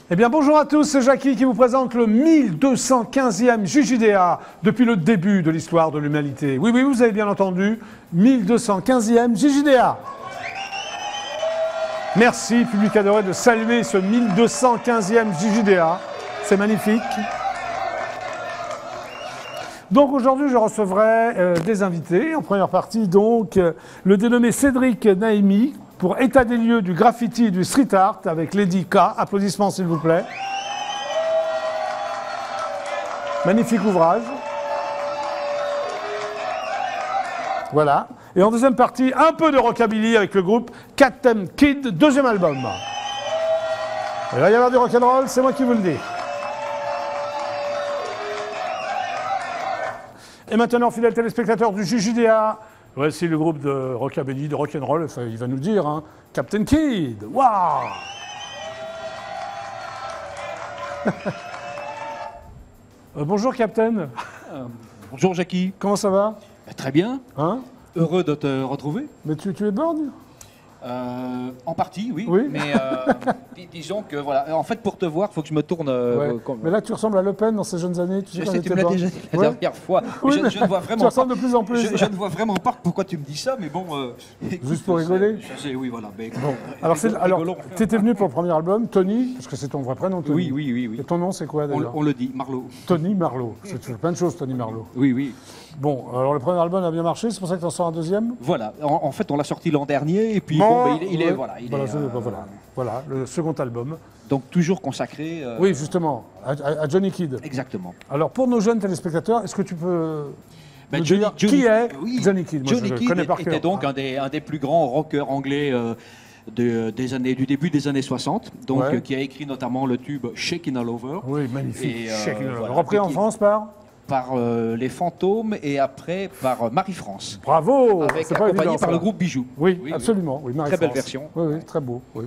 Eh bien bonjour à tous, c'est Jackie qui vous présente le 1215e JJDA depuis le début de l'histoire de l'humanité. Oui, vous avez bien entendu, 1215e JJDA. Merci, public adoré, de saluer ce 1215e JJDA. C'est magnifique. Donc aujourd'hui, je recevrai des invités. En première partie, donc, le dénommé Cédric Naimi, pour état des lieux du graffiti et du street art avec Lady K. Applaudissements s'il vous plaît. Magnifique ouvrage. Voilà. Et en deuxième partie, un peu de rockabilly avec le groupe Captain Kid, deuxième album. Il va y avoir du rock'n'roll, c'est moi qui vous le dis. Et maintenant, fidèles téléspectateurs du JJDA, voici le groupe de rockabilly, de rock'n'roll, enfin, il va nous dire, hein, Captain Kid, waouh. Bonjour Captain. Bonjour Jackie. Comment ça va? Très bien. Hein? Heureux de te retrouver. Mais tu es borgne? En partie, oui. Mais disons que, voilà, en fait, pour te voir, il faut que je me tourne. Mais là, tu ressembles à Le Pen dans ses jeunes années. Tu sais, je sais, tu me l'as déjà dit la dernière fois. Oui, je ne vois vraiment tu ressembles de plus en plus. Je ne vois vraiment pas pourquoi tu me dis ça, mais bon. Écoute, juste pour rigoler. Oui, voilà. Mais, bon. Alors, tu étais venu pour le premier album, Tony, parce que c'est ton vrai prénom, Tony. Oui. Et ton nom, c'est quoi d'ailleurs? On le dit, Marlowe. Tony Marlowe. Tu fais plein de choses, Tony Marlowe. Oui. Bon, alors le premier album a bien marché, c'est pour ça que tu en sors un deuxième? Voilà. En fait, on l'a sorti l'an dernier, et puis Voilà, le second album. Donc toujours consacré. Oui, justement, à Johnny Kidd. Exactement. Alors pour nos jeunes téléspectateurs, est-ce que tu peux nous Johnny, dire qui est oui, Johnny Kidd? Moi, Johnny Kidd était donc un des plus grands rockers anglais du début des années 60, donc, qui a écrit notamment le tube Shakin' All Over. Oui, magnifique. Shakin' All Over. Voilà, repris en France par Les Fantômes et après par Marie-France. Bravo. Accompagné par le groupe Bijou. Oui, absolument. Oui, très belle version. Oui, très beau. Oui.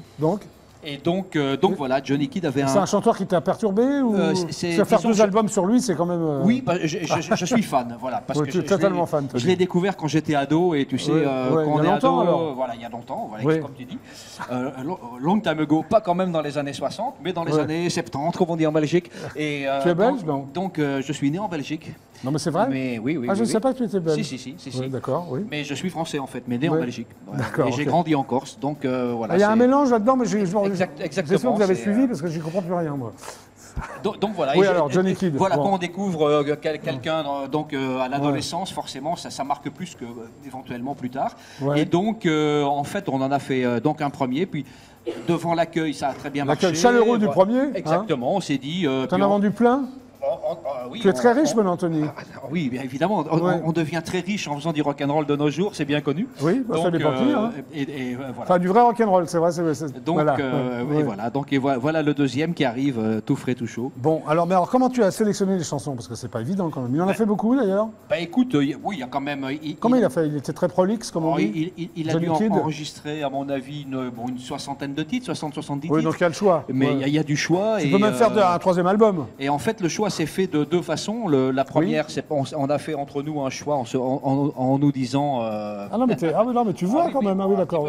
Donc voilà, Johnny Kidd avait C'est un chanteur qui t'a perturbé ou faire deux albums sur lui, c'est quand même... Oui, je suis fan, voilà. Parce que tu es totalement fan. Je l'ai découvert quand j'étais ado et tu sais, quand on est ado, voilà, il y a longtemps, voilà, comme tu dis. Long time ago, pas quand même dans les années 60, mais dans les années 70, comme on dit en Belgique. Et, tu es belge, non? Donc je suis né en Belgique. Non mais c'est vrai? Mais oui. Je ne sais pas que tu étais belge. Si. D'accord, oui. Mais je suis français en fait, mais né en Belgique. D'accord. Et j'ai grandi en Corse, donc voilà. Il y a un mélange là-dedans, mais exactement. J'espère que vous avez suivi parce que j'y comprends plus rien moi. Donc voilà. Oui, alors Johnny Kidd. Voilà, quand on découvre quelqu'un à l'adolescence, forcément, ça marque plus que éventuellement plus tard. Et donc, en fait, on en a fait donc un premier, puis devant l'accueil, ça a très bien marché. L'accueil chaleureux du premier. Exactement. On s'est dit. T'en as vendu plein? Oui, tu es très riche maintenant, Tony. Oui, bien évidemment. On devient très riche en faisant du rock'n'roll de nos jours, c'est bien connu. Oui, ça dépend qui. Hein. Voilà. Enfin, du vrai rock'n'roll, c'est vrai. Donc, voilà. Donc, voilà le deuxième qui arrive tout frais, tout chaud. Bon, alors comment tu as sélectionné les chansons? Parce que c'est pas évident quand même. Il en a fait beaucoup d'ailleurs. Écoute, oui, il y a quand même. Comment il a fait? Il était très prolixe, comme on dit. Il a dû enregistrer, à mon avis, une soixantaine de titres, 60-70 titres. Oui, donc il y a le choix. Mais il y a du choix. Tu peux même faire un troisième album. Et en fait, le choix s'est fait de deux façons. La première, c'est on a fait entre nous un choix en nous disant. Ah non, mais tu vois quand même. Ah oui, d'accord.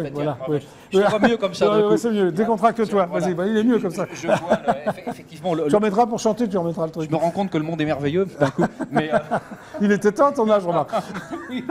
Je vois mieux comme ça. Oui, c'est mieux. Décontracte-toi. Vas-y, il est mieux comme ça. Je vois effectivement. Tu remettras pour chanter, tu remettras le truc. Je me rends compte que le monde est merveilleux d'un coup. Il était temps, ton âge, remarque. Oui.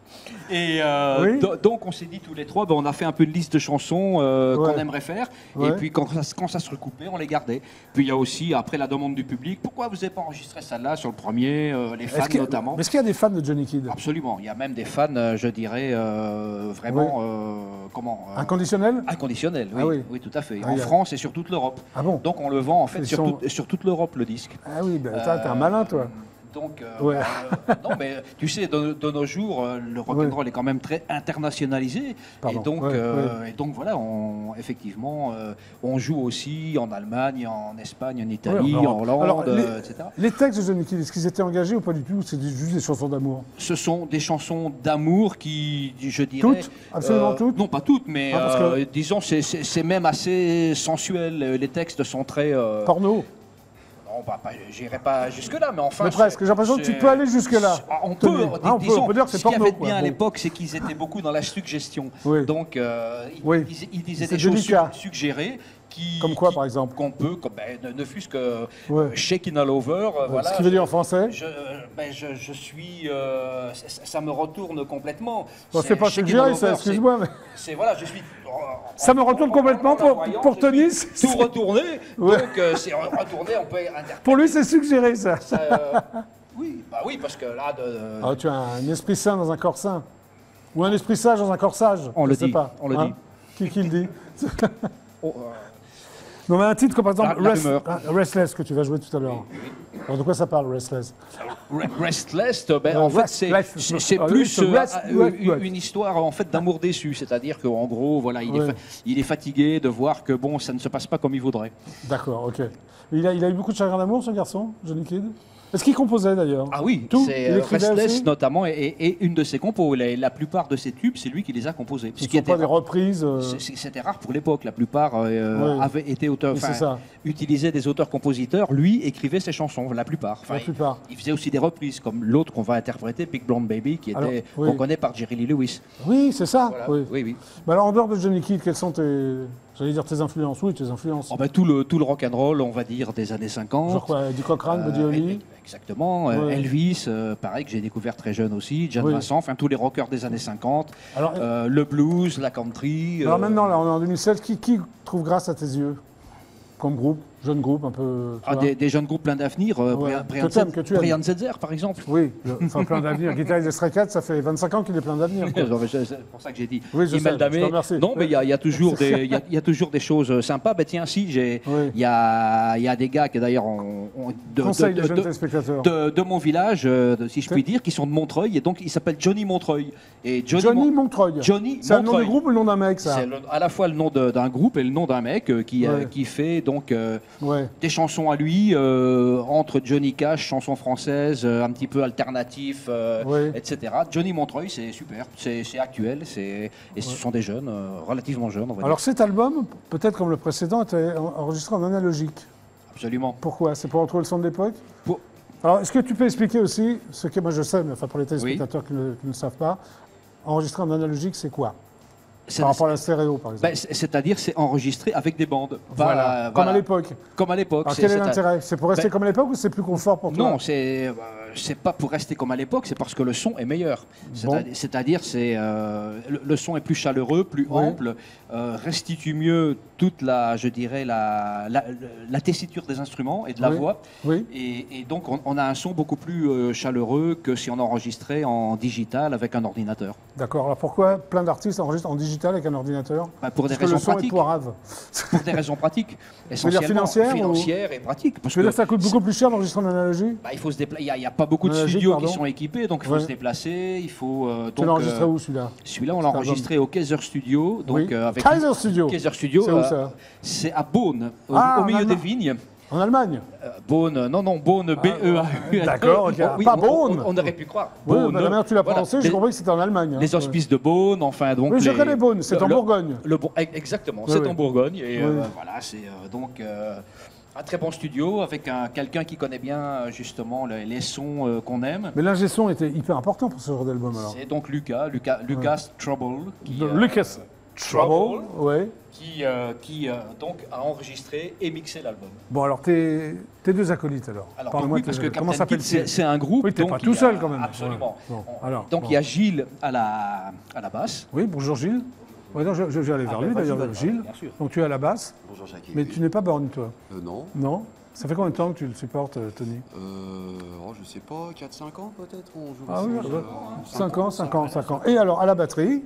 Et donc on s'est dit tous les trois, on a fait un peu une liste de chansons qu'on aimerait faire, et puis quand ça se recoupait, on les gardait. Puis il y a aussi, après la demande du public, pourquoi vous n'avez pas enregistré celle-là sur le premier, les fans notamment. Est-ce qu'il y a des fans de Johnny Kidd? Absolument, il y a même des fans, je dirais, vraiment, inconditionnels? Inconditionnels, oui. Ah oui, tout à fait. En France et sur toute l'Europe. Ah bon? Donc on le vend en fait sur toute l'Europe, le disque. Ah oui, t'es un malin, toi. Donc, non, mais tu sais, de nos jours, le rock'n'roll est quand même très internationalisé. Pardon. Et donc voilà, effectivement, on joue aussi en Allemagne, en Espagne, en Italie, en Hollande, etc. Les textes de Johnny Kidd, est-ce qu'ils étaient engagés ou pas du tout? C'est juste des chansons d'amour? Ce sont des chansons d'amour qui, je dirais... Toutes? Absolument toutes? Non, pas toutes, mais disons, c'est même assez sensuel. Les textes sont très... Porno? J'irai pas jusque-là, mais enfin... Mais presque, j'ai l'impression que tu peux aller jusque-là. On peut dire que c'est porno. Ce qu'il y avait de bien à l'époque, c'est qu'ils étaient beaucoup dans la suggestion. Donc, ils disaient des choses suggérées Comme quoi, par exemple? Qu'on peut, ne fût-ce que shaking all over. Voilà, ce qui veut dire en français? Je suis. Ça me retourne complètement. C'est pas suggéré, ça, excuse-moi. Mais... Voilà, je suis. Ça me retourne complètement pour Tony. Tout retourné. Donc, c'est retourné, on peut interpréter. Pour lui, c'est suggéré, ça. Oui, parce que là. Tu as un esprit sain dans un corps sain. Ou un esprit sage dans un corsage. On le dit. On le dit. Qui le dit? Non, mais un titre comme par exemple Restless que tu vas jouer tout à l'heure. Alors de quoi ça parle, Restless? Restless, en fait, c'est plus une histoire en fait d'amour déçu. C'est-à-dire qu'en gros, voilà, il est fatigué de voir que bon, ça ne se passe pas comme il voudrait. D'accord, ok. Il a eu beaucoup de chagrin d'amour, ce garçon, Johnny Kidd? Est-ce qu'il composait d'ailleurs? Ah oui, c'est Restless notamment et une de ses compos. La plupart de ses tubes, c'est lui qui les a composés. Ce qui pas des reprises. C'était rare pour l'époque. La plupart avaient été auteurs, utilisaient des auteurs-compositeurs. Lui écrivait ses chansons, la plupart. La plupart. Il faisait aussi des reprises, comme l'autre qu'on va interpréter, Big Blonde Baby, qui était qu'on connaît par Jerry Lee Lewis. Oui, c'est ça. Voilà. Oui. Mais alors en dehors de Johnny Kidd, quelles sont j'allais dire tes influences? Oui, tes influences. Tout le rock'n'roll, on va dire, des années 50. Genre quoi, Eddie Cochran, Buddy Holly. Exactement. Elvis, pareil, que j'ai découvert très jeune aussi. John Vincent, enfin tous les rockers des années 50. Alors, le blues, la country. Alors maintenant, là, on est en 2007. Qui trouve grâce à tes yeux comme groupe? Jeune groupe, un peu. Des jeunes groupes plein d'avenir. Brian Setzer, par exemple. Oui, enfin plein d'avenir. Guitariste des Stray Cats, ça fait 25 ans qu'il est plein d'avenir. C'est pour ça que j'ai dit. Oui, je sais, je te remercie. Non, mais il y a toujours des choses sympas. Tiens, si, il y a des gars qui d'ailleurs de mon village, si je puis dire, qui sont de Montreuil, et donc il s'appelle Johnny Montreuil. Johnny Montreuil. C'est le nom du groupe ou le nom d'un mec, ça? C'est à la fois le nom d'un groupe et le nom d'un mec qui fait donc des chansons à lui, entre Johnny Cash, chansons françaises, un petit peu alternatif, etc. Johnny Montreuil, c'est super, c'est actuel, et ce sont des jeunes, relativement jeunes. On va dire. Alors cet album, peut-être comme le précédent, était enregistré en analogique. Absolument. Pourquoi? C'est pour retrouver le son de l'époque? Alors est-ce que tu peux expliquer aussi, ce que moi je sais, mais enfin pour les téléspectateurs qui ne savent pas, enregistrer en analogique, c'est quoi? Par rapport à la stéréo, par exemple. C'est-à-dire, c'est enregistré avec des bandes. Comme à l'époque. Comme à l'époque. Alors, quel est l'intérêt? C'est pour rester comme à l'époque ou c'est plus confort pour toi? Non, c'est pas pour rester comme à l'époque, c'est parce que le son est meilleur. C'est-à-dire, le son est plus chaleureux, plus ample, restitue mieux toute la tessiture des instruments et de la voix. Oui. Et donc, on a un son beaucoup plus chaleureux que si on enregistrait en digital avec un ordinateur. D'accord. Alors pourquoi plein d'artistes enregistrent en digital avec un ordinateur? Pour des raisons pratiques. Pour des raisons pratiques. Essentiellement financières et pratiques. Je veux dire, ça coûte beaucoup plus cher d'enregistrer en analogie? Il faut se déplacer. Il n'y a pas beaucoup de studios qui sont équipés, donc il faut se déplacer. Il faut. Tu l'as enregistré où, celui-là? Celui-là, on l'a enregistré au Kaiser Studio. Donc, Kaiser Studio. Kaiser Studio. C'est où ça? C'est à Beaune, au milieu des vignes. En Allemagne? Beaune, Beaune, B-E-A-U-N. D'accord, pas Beaune. On aurait pu croire. Beaune. La manière dont tu l'as prononcé, j'ai compris que c'était en Allemagne. Les hospices de Beaune, enfin donc. Oui, je connais Beaune, c'est en Bourgogne. Exactement, c'est en Bourgogne. Et voilà, c'est donc un très bon studio avec quelqu'un qui connaît bien justement les sons qu'on aime. Mais l'ingé son était hyper important pour ce genre d'album alors. C'est donc Lucas Trouble. Lucas Trouble, oui. Qui donc a enregistré et mixé l'album. Bon, alors tes deux acolytes alors. Oui, parce que comment s'appelle-t-il? C'est un groupe. Oui, t'es pas tout seul quand même. Absolument. Donc il y a Gilles à la basse. Oui, bonjour Gilles. Ouais, non, je vais aller vers lui d'ailleurs, Gilles. Donc tu es à la basse. Bonjour Jackie. Mais tu n'es pas borgne toi? Non. Non? Ça fait combien de temps que tu le supportes, Tony? Je sais pas, 4-5 ans peut-être. Oui, 5 ans. Et alors, à la batterie?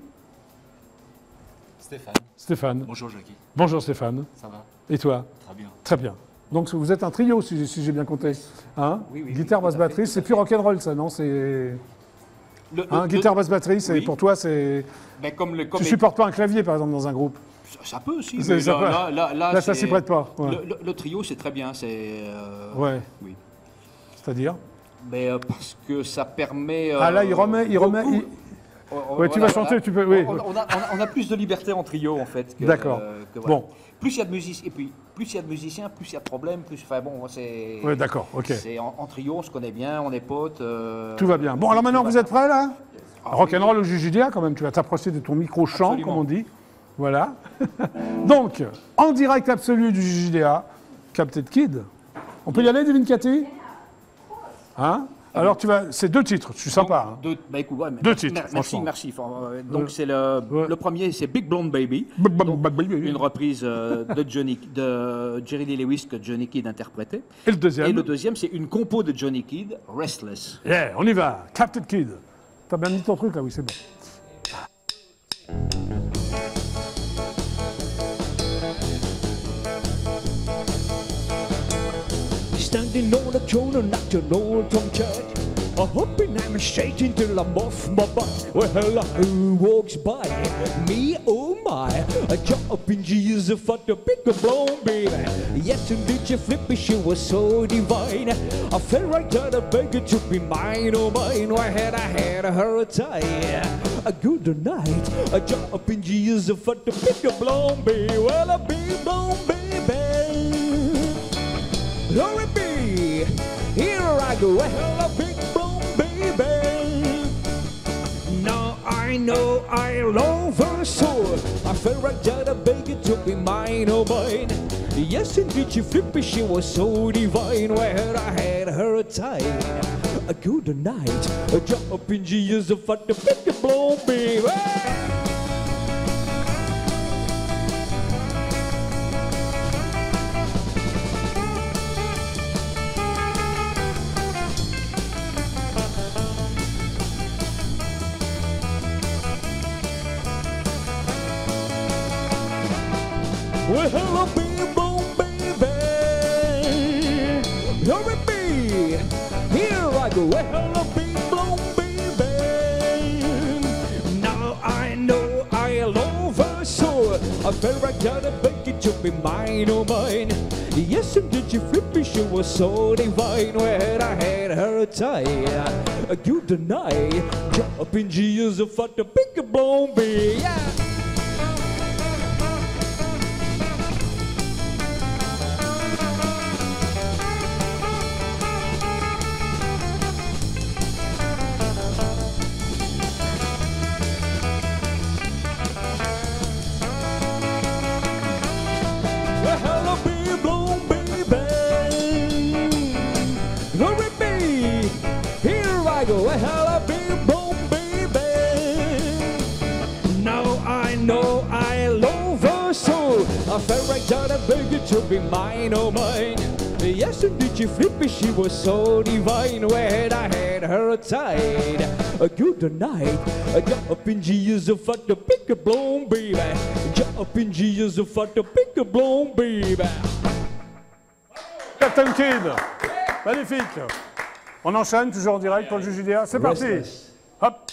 Stéphane. Bonjour Jackie. Bonjour Stéphane. Ça va? Et toi? Très bien. Très bien. Donc vous êtes un trio, si j'ai bien compté. Hein? Oui, guitare, basse, batterie, c'est plus rock'n'roll ça, non? Guitare, basse, batterie, pour toi, c'est... Tu supportes pas un clavier, par exemple, dans un groupe? Ça peut aussi, mais là ça s'y prête pas. Ouais. Le trio, c'est très bien. Ouais. Oui. C'est-à-dire? Mais parce que ça permet... là, il remet... tu vas chanter, tu peux... Oui. On a plus de liberté en trio, en fait. D'accord. Bon. Plus il y a de musiciens, et puis plus il y a de musiciens, plus il y a de problèmes, plus... Enfin bon, c'est... Oui, d'accord, ok. En trio, on se connaît bien, on est potes. Tout va bien. Bon, alors maintenant, vous êtes prêts, là? Rock'n'roll au Jujudia, quand même. Tu vas t'approcher de ton micro-chant, comme on dit. Voilà. Donc, en direct absolu du JJDA, Captain Kid. On peut y aller, Devin Cathy? Hein? Alors, c'est 2 titres, je suis sympa. Hein. Écoute, ouais, 2 titres, merci. Donc, c'est le premier, c'est Big Blonde Baby. Donc, une reprise de Jerry Lee Lewis que Johnny Kidd interprétait. Et le deuxième, c'est une compo de Johnny Kidd, Restless. Yeah, on y va. Captain Kid. T'as bien mis ton truc, là, oui, c'est bon. Standing on the corner, not an old from church. Hoping I'm shaking till I'm off my butt. Well, who walks by me? Oh my, a jumping Jesus for the big blonde baby. Yes, indeed, you flippy, she was so divine. I felt right that I begged to be mine, oh mine. Why had I had her tie? A good night, a jumping Jesus for the big blonde baby. Well, a big blonde baby. Glory be, here I go, well, a big blonde baby. Now I know I love her so. I felt right that I begged to be mine, oh mine. Yes, indeed, she flippy, she was so divine. Where I had her tied. A good night, a jump in Jesus for the big blonde baby. Well, hello, big blonde baby. Hurry, be. Here I go. Well, hello, big blonde baby. Now I know I love her so. I felt like I begged it to be mine, oh mine. Yes, indeed, she flippy, she was so divine. When I had her tied. A good night. Jump in Jesus for the big blonde baby. Yeah. Well, hello, big blonde baby. Now I know I love her so. I felt like that I begged to be mine, oh mine. Yes, indeed, she flippy, she was so divine. When I had her tied. A good night, a jump in Jesus for the big blonde baby. Jump in Jesus for the big blonde baby. Captain Kid, magnifique. On enchaîne, toujours en direct pour le JJDA. C'est parti. Hop.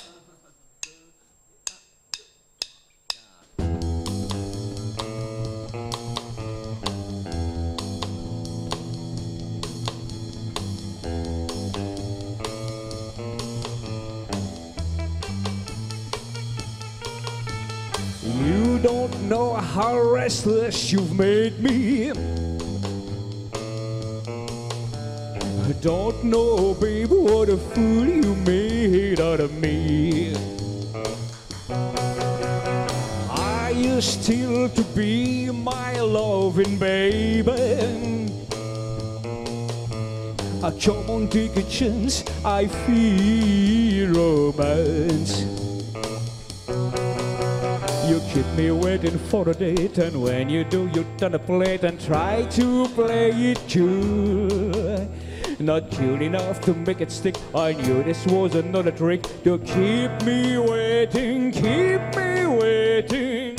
You don't know how restless you've made me. I don't know, baby, what a fool you made out of me. Are you still to be my loving baby? Come on, take a chance, I feel romance. You keep me waiting for a date, and when you do, you turn a plate and try to play it cool. Not cool enough to make it stick. I knew this was another trick to keep me waiting, keep me waiting.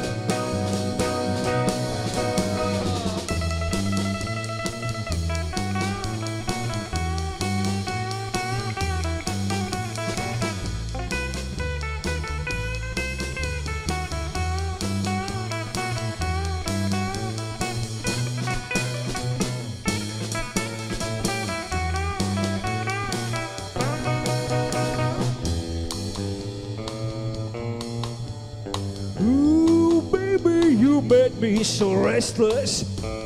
You made me so restless.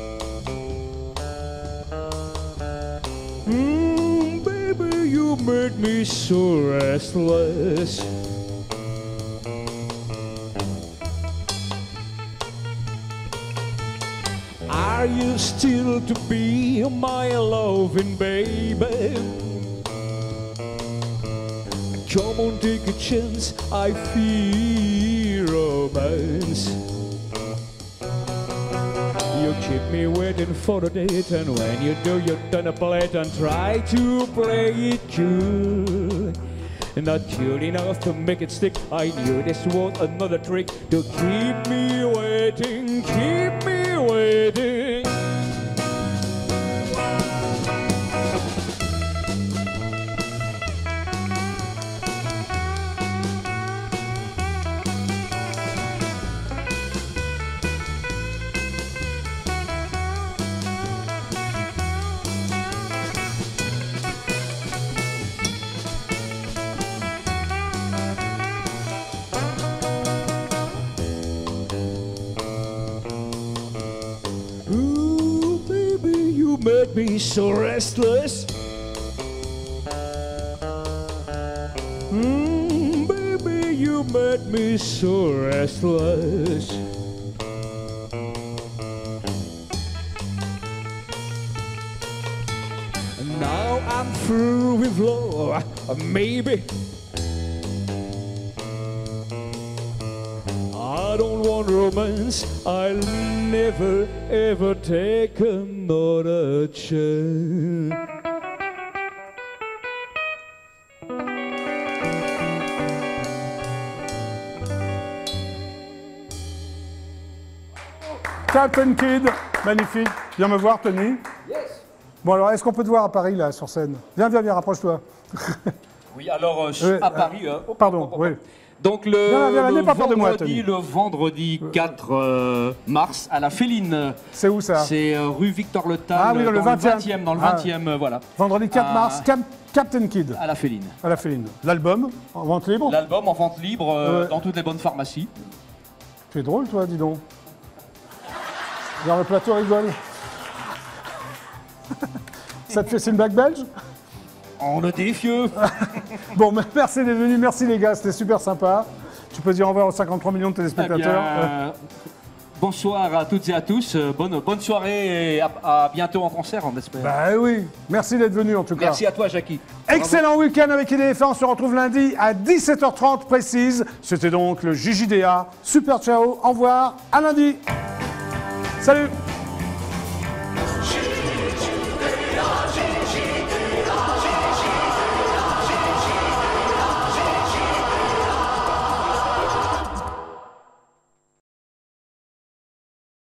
Baby, you made me so restless. Are you still to be my loving baby? Come on, take a chance, I feel romance. You keep me waiting for the date, and when you do, you turn a plate and try to play it cool. Not cool enough to make it stick. I knew this was another trick to keep me waiting, keep me waiting. Made me so restless. Baby, you made me so restless. Now I'm through with love, maybe. I don't want romance, I'll never ever take another chance. Captain Kid, magnifique. Viens me voir, Tony. Yes. Bon alors, est-ce qu'on peut te voir à Paris, là, sur scène? Viens, rapproche-toi. Oui, alors, à Paris... pardon, oui. Donc le vendredi 4 mars à la Féline. C'est où ça? C'est rue Victor Le Tal, ah, oui, dans le 20e, voilà. Vendredi 4 mars, Captain Kid. À la Féline. À la Féline. L'album en vente libre? L'album en vente libre dans toutes les bonnes pharmacies. Tu es drôle toi, dis donc. Genre le plateau rigole. Ça te fait, c'est une blague belge? On est défieux. Bon, merci d'être venu, merci les gars, c'était super sympa. Tu peux dire au revoir aux 53 millions de téléspectateurs. Bonsoir à toutes et à tous, bonne soirée et à bientôt en concert, on espère. Bah oui, merci d'être venu en tout cas. Merci à toi, Jackie. Excellent week-end avec IDF1, on se retrouve lundi à 17h30 précise. C'était donc le JJDA. Super ciao, au revoir, à lundi. Salut.